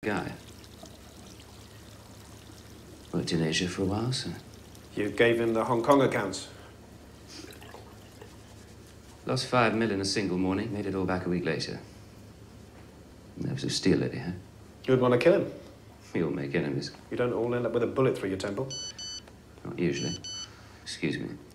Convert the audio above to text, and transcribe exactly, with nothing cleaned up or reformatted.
guy. Worked in Asia for a while, so... You gave him the Hong Kong accounts? Lost five mil in a single morning, made it all back a week later. Nerves of steel, Eddie, huh? You would want to kill him. We all make enemies. You don't all end up with a bullet through your temple. Not usually. Excuse me.